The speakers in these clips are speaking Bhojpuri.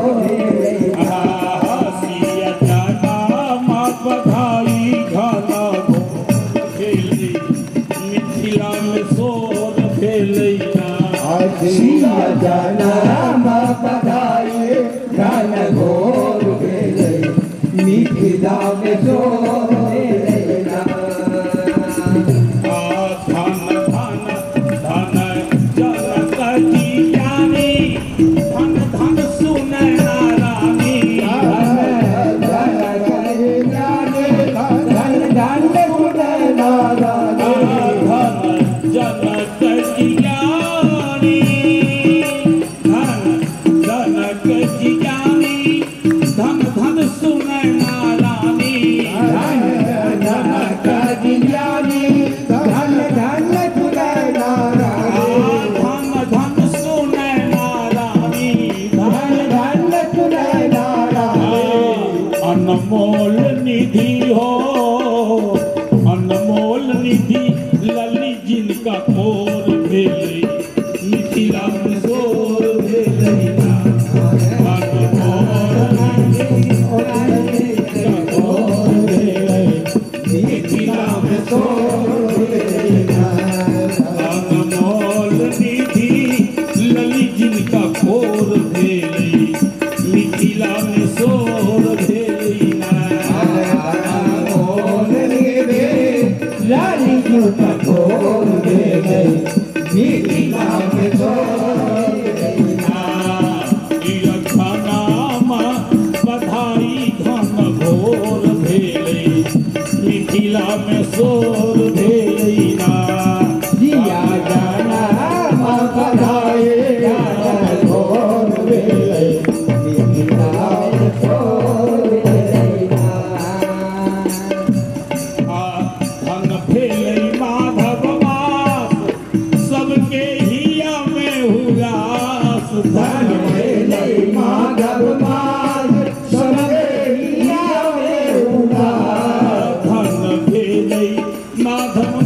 अनमोल निधि हो, अनमोल निधि लली जिनका मोर भेले मिथिला में सोर भेले ना। अनमोल निधि जिनका मोर भेले मिथिला में सोर भेले ना। अनमोल निधि लली जिनका मोर भेले मिथिला में सोर भेले लाली क्यों कठोर दे गई मिथिला में सोर भेलैना। बधाई घन घोर भेलै मिथिला में सोर भेलैना। जिया जाना बधाई घन घोर भेलै मिथिला में सोर भेलैना। भेलै माधव मास सबके हिया में हुलास। धन भेलै माधव मास सबके हिया में हुलास। धन भेलै माधव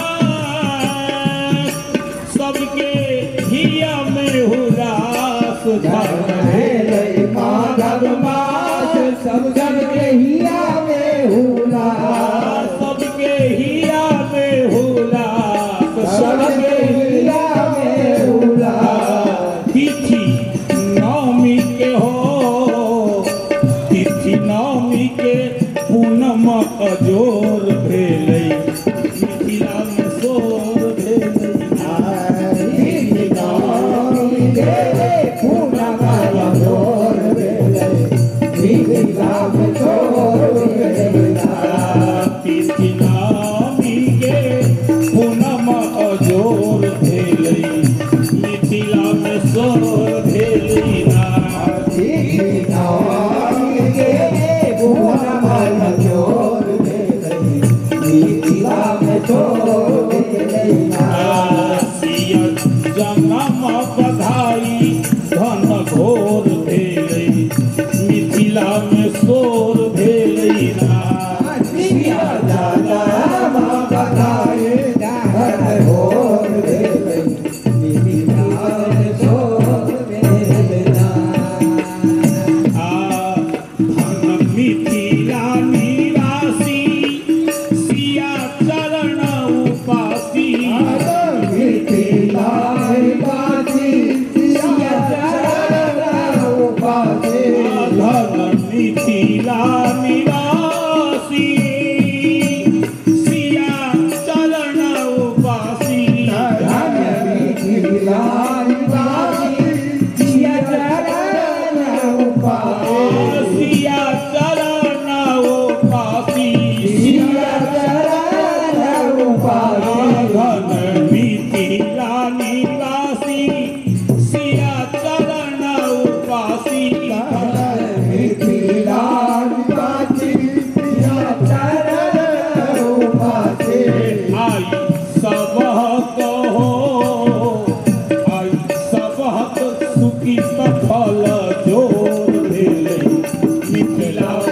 मास सबके हिया में हुलास। धन भेलै माधव मास सबके हिया में हुलास। सबके हिया में हुलास। सबके हिया में हुलास। तिथि नवमी के हो, तिथि नवमी के पूनम अजोर भेलै मिथिला में सोर भेलैना। तिथि नवमी के पूनम अजोर भेलै मिथिला में सोर भेलैना। तिथि नवमी के पूनम अजोर भेलै मिथिला में सोर भेलैना। तिथि नवमी के पूनम अजोर भेलै मिथिला में सोर भेलैना। सिया जन्म बधाई घन घोर भेलै मिथिला में सोर भेलैना। सिया जन्म बधाई घन घोर भेलै मिथिला में सोर भेलैना। धन मिथिला निवासी सिया चरण उपासी। मिथिला निवासी सिया चरण उपासी। धन मिथिला निवासी सिया चरण उपासी। धन मिथिला निवासी सिया चरण उपासी। सिया चरण उपासी। सिया चरण उपासी। धन मिथिला निवासी सिया चरण उपासी। मिथिला निवासी सिया चरण उपासी। आई सबहक हो, आई सबहक सुखी सफल जोर भेलै मिथिला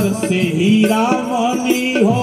बरसे हीरा मणि हो,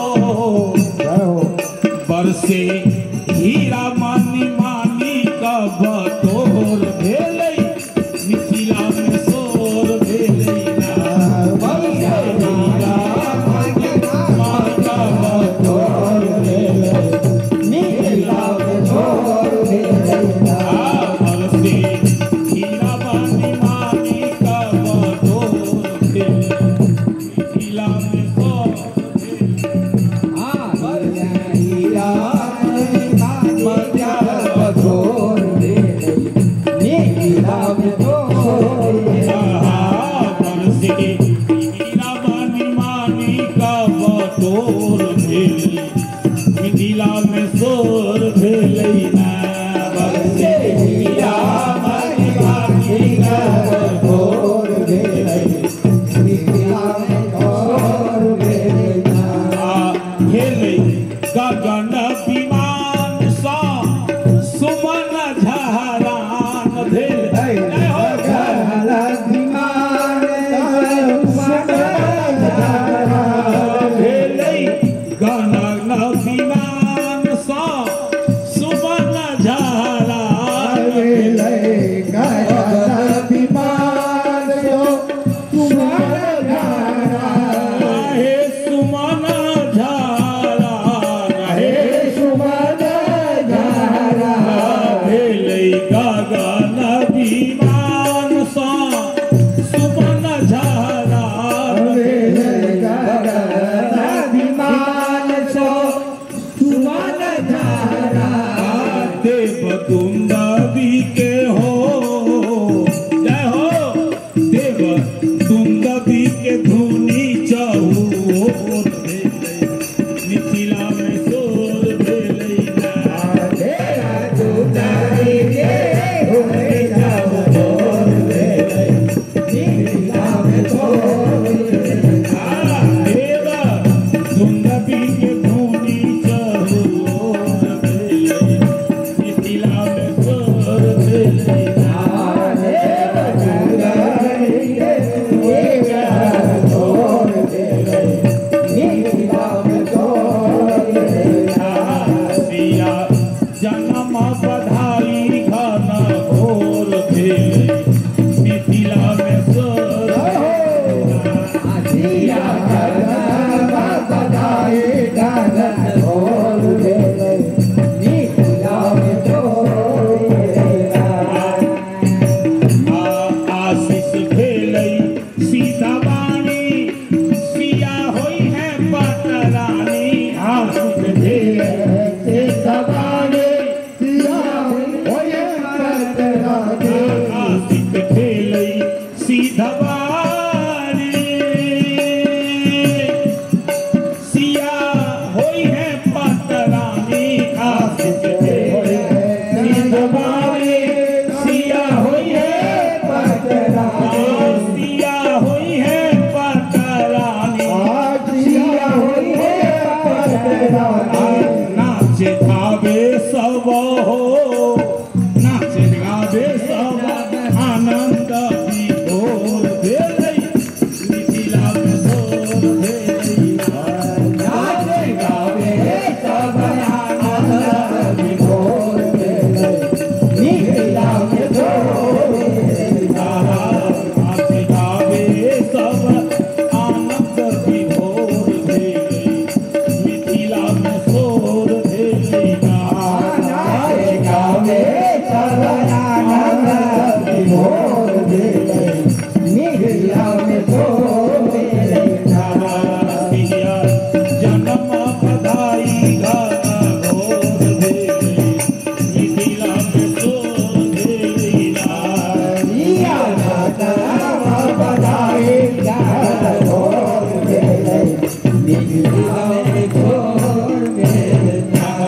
बरसे हीरा मणि मानिक बटोर भेलै, मिथिला में शोर भेलै ना। बरसे हीरा मणि मानिक बटोर भेलै, मिथिला में शोर भेलै ना। बरसे हीरा मणि मानिक बटोर भेलै, मिथिला में शोर मिथिला में शोर भेलै ना। बरसे हीरा मणि मानिक बटोर भेलै, मिथिला में शोर भेलै ना। भेलै गगन विमान सा सुमन झहरान भेलै, गगन विमान भेलै गगन विमान सा सुमन झहरान भेलै। गगन विमान हे सुमन झहरान, हे सुमन भेलै गगन विमान सा सुमन झहरान देव दुंदवी के हो, जय हो देव दुंदवी के धुनी चहुर भेलै, मिथिला में शोर भेलै ना। देव दुंदवी के धुनी चहुर भेलै, मिथिला में शोर भेलै ना। सिया जन्म बधाई घन घोर भेलै, मिथिला में शोर आशीष